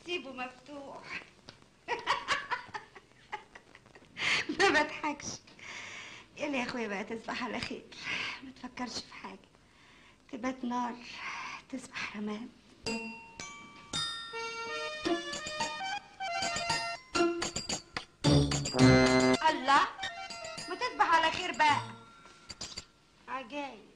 سيبه مفتوح. ما بضحكش. يلا يا اخويا بقى، تصبح على خير، ما تفكرش في حاجه، تبات نار تصبح رماد. الله، ما تصبح على خير بقى. عجايب.